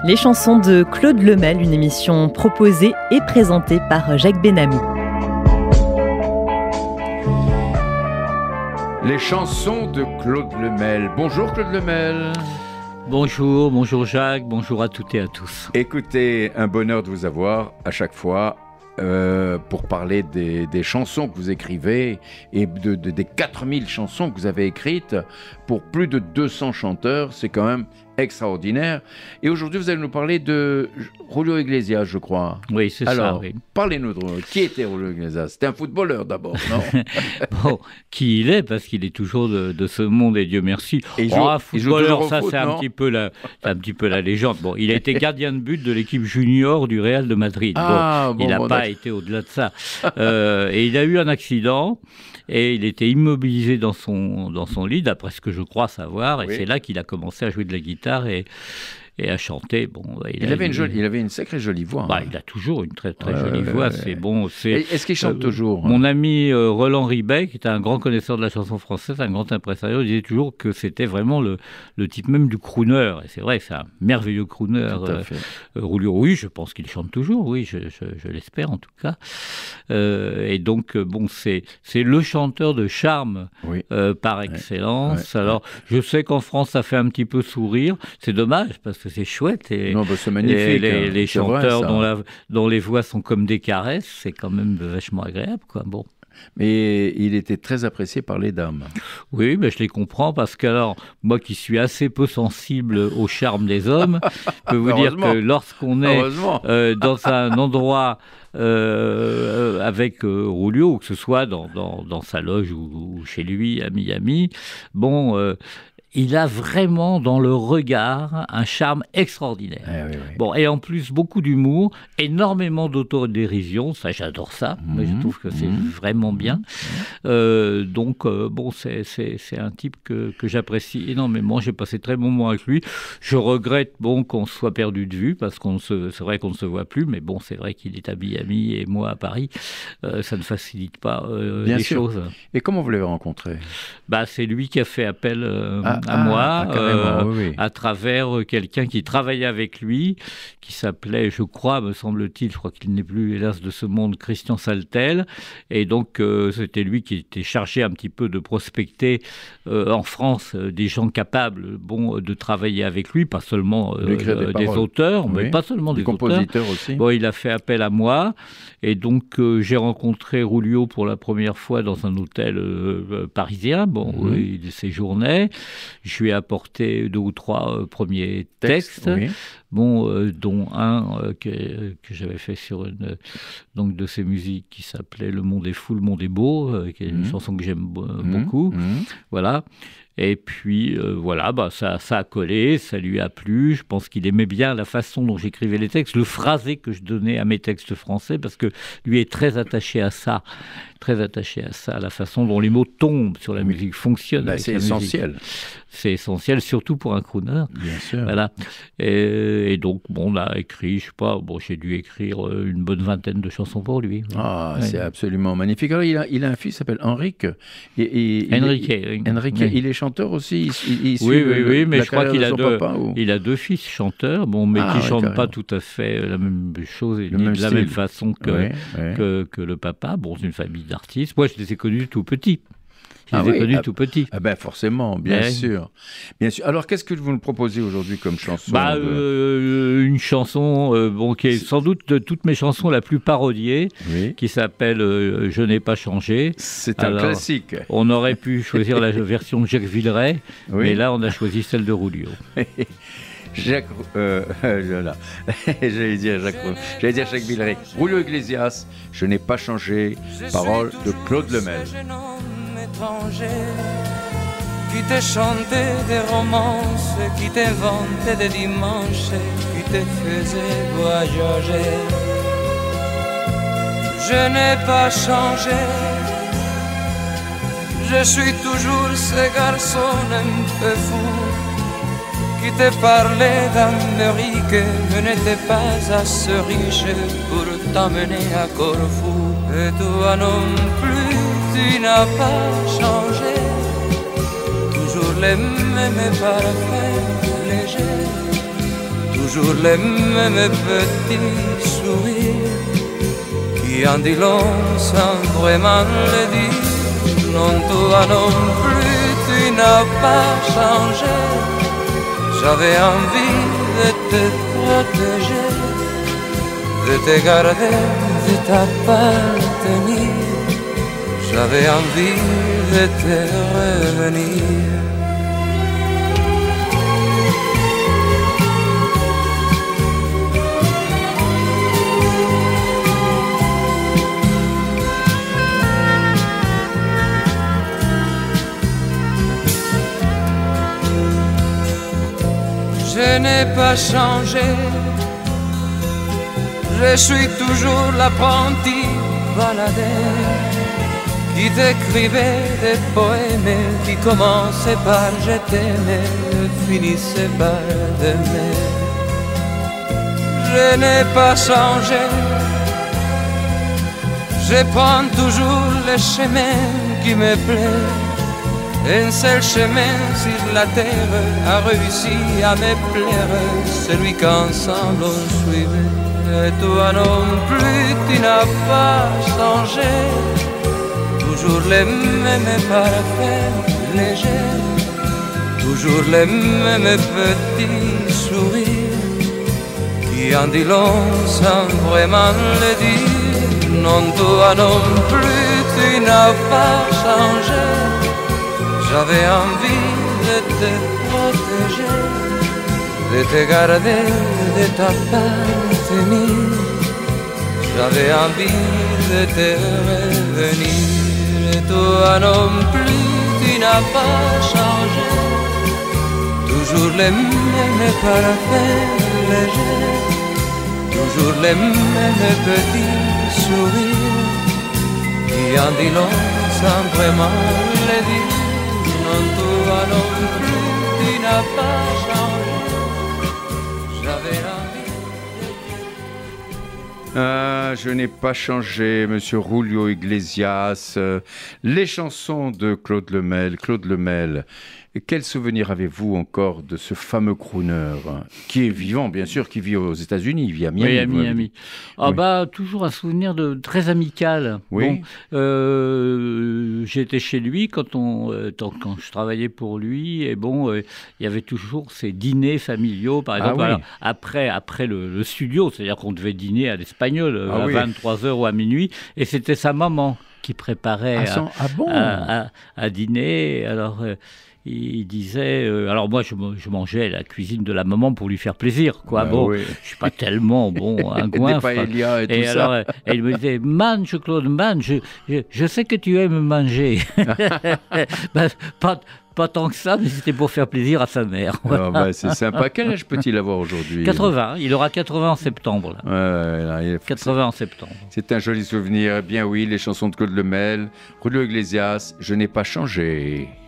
Les chansons de Claude Lemel, une émission proposée et présentée par Jacques Benamou. Les chansons de Claude Lemel. Bonjour Claude Lemel. Bonjour Jacques, bonjour à toutes et à tous. Écoutez, un bonheur de vous avoir à chaque fois pour parler des chansons que vous écrivez et des 4000 chansons que vous avez écrites pour plus de 200 chanteurs. C'est quand même extraordinaire. Et aujourd'hui, vous allez nous parler de Julio Iglesias, je crois. Oui, c'est Alors, ça. Oui. Parlez-nous de qui était Julio Iglesias. C'était un footballeur d'abord, non? Bon, qui il est, parce qu'il est toujours de ce monde, et Dieu merci. Et il joue footballeur, toujours au ça foot, c'est un petit peu la légende. Bon, il a été gardien de but de l'équipe junior du Real de Madrid. Il n'a pas été au-delà de ça. Et il a eu un accident. Et il était immobilisé dans son lit, d'après ce que je crois savoir. Et c'est là qu'il a commencé à jouer de la guitare et à chanter. Bon, il avait une sacrée jolie voix. Bah, il a toujours une très jolie voix. C'est bon. Est-ce qu'il chante toujours? Mon ami Roland Ribet, qui est un grand connaisseur de la chanson française, un grand impresario, disait toujours que c'était vraiment le type même du crooner. Et c'est vrai, c'est un merveilleux crooner. Julio, oui, je pense qu'il chante toujours. Oui, je l'espère en tout cas. Et donc, bon, c'est le chanteur de charme par excellence. Alors, je sais qu'en France, ça fait un petit peu sourire. C'est dommage parce que c'est chouette. Et c'est magnifique. Les chanteurs dont les voix sont comme des caresses, c'est quand même vachement agréable, quoi. Bon. Mais il était très apprécié par les dames. Oui, mais je les comprends parce que, alors, moi qui suis assez peu sensible au charme des hommes, je peux vous dire que lorsqu'on est dans un endroit avec Julio, que ce soit dans sa loge ou chez lui à Miami, bon... il a vraiment dans le regard un charme extraordinaire. Oui. Bon, et en plus, beaucoup d'humour, énormément d'autodérision, ça j'adore ça, mais je trouve que c'est vraiment bien. Donc, bon, c'est un type que j'apprécie énormément, j'ai passé très bon moment avec lui. Je regrette qu'on se soit perdu de vue, parce c'est vrai qu'on ne se voit plus, mais bon, c'est vrai qu'il est à Miami et moi à Paris. Ça ne facilite pas les choses. Et comment vous l'avez rencontré? C'est lui qui a fait appel... à moi, à travers quelqu'un qui travaillait avec lui, qui s'appelait, je crois, me semble-t-il, je crois qu'il n'est plus, hélas, de ce monde, Christian Saltel. Et donc, c'était lui qui était chargé un petit peu de prospecter en France des gens capables de travailler avec lui, pas seulement des auteurs, mais pas seulement des compositeurs aussi. Bon, il a fait appel à moi. Et donc, j'ai rencontré Julio pour la première fois dans un hôtel parisien. Bon, il séjournait. Je lui ai apporté 2 ou 3 premiers textes, dont un que j'avais fait sur une de ses musiques qui s'appelait Le monde est fou, le monde est beau, qui est une chanson que j'aime beaucoup. Voilà. Et puis, ça a collé, ça lui a plu. Je pense qu'il aimait bien la façon dont j'écrivais les textes, le phrasé que je donnais à mes textes français, parce que lui est très attaché à ça, la façon dont les mots tombent sur la musique, fonctionnent. C'est essentiel. C'est essentiel, surtout pour un crooner. Bien sûr. Voilà. Et donc, on a écrit, je sais pas, j'ai dû écrire une bonne vingtaine de chansons pour lui. C'est absolument magnifique. Alors, il a un fils qui s'appelle Enrique. Enrique. Il est chanteur aussi. Oui, mais je crois qu'il a 2 fils chanteurs, mais qui ne chantent pas tout à fait la même chose et de la même façon que le papa. Bon, c'est une famille d'artistes. Moi, je les ai connus tout petits. Tout petit. Forcément, bien sûr. Alors, qu'est-ce que vous nous proposez aujourd'hui comme chanson? Une chanson qui est sans doute de toutes mes chansons la plus parodiée, qui s'appelle Je n'ai pas changé. C'est un classique. On aurait pu choisir la version de Jacques Villeray, mais là, on a choisi celle de Julio. J'allais dire Jacques Villeray. Julio Iglesias, Je n'ai pas changé. Parole de Claude Lemel. Qui te chantait des romances, qui t'inventait des dimanches, qui te faisait voyager. Je n'ai pas changé, je suis toujours ce garçon un peu fou qui te parlait d'Amérique, mais n'était pas assez riche pour t'emmener à Corfou. Et toi non plus, tu n'as pas changé, toujours les mêmes parfaits légers, toujours les mêmes petits sourires qui en dit long sans vraiment le dire. Non, toi non plus, tu n'as pas changé. J'avais envie de te protéger, de te garder, de t'appartenir. J'avais envie de te revenir. Je n'ai pas changé, je suis toujours l'apprenti baladeur qui t'écrivait des poèmes qui commençaient par je t'aimais, finissaient par t'aimer. Je n'ai pas changé, je prends toujours le chemin qui me plaît. Un seul chemin sur la terre a réussi à me plaire, celui qu'ensemble on suivait. Et toi non plus, tu n'as pas changé, toujours les mêmes parfaits légers, toujours les mêmes petits sourires qui en dit long sans vraiment le dire. Non, toi non plus, tu n'as pas changé. J'avais envie de te protéger, de te garder, de t'appartenir. J'avais envie de te revenir. Et toi non plus, tu n'as pas changé. Toujours les mêmes parfaits légers, toujours les mêmes petits sourires qui en dit long sans vraiment le dire. Non, toi non plus, tu n'as pas changé. J'avais envie. Je n'ai pas changé, Monsieur Julio Iglesias. Les chansons de Claude Lemel. Claude Lemel, quel souvenir avez-vous encore de ce fameux crooner qui est vivant, bien sûr, qui vit aux États-Unis, il vit à Miami. Oui, à Miami. Oui. Toujours un souvenir très amical. Oui. Bon, j'étais chez lui quand je travaillais pour lui, et il y avait toujours ces dîners familiaux, par exemple. Ah, oui. Après le studio, c'est-à-dire qu'on devait dîner à l'Espagnol à 23h ou à minuit, et c'était sa maman qui préparait à dîner. Alors il disait, alors moi je mangeais la cuisine de la maman pour lui faire plaisir, quoi. Oui. Je suis pas tellement un goinfre. Des paella et tout ça. Alors elle me disait, mange Claude, mange. Je sais que tu aimes manger. Pas tant que ça, mais c'était pour faire plaisir à sa mère. Voilà. C'est sympa. Quel âge peut-il avoir aujourd'hui ? 80. Il aura 80 en septembre. Là. 80 en septembre. C'est un joli souvenir. Eh bien oui, les chansons de Claude Lemel, Julio Iglesias, Je n'ai pas changé.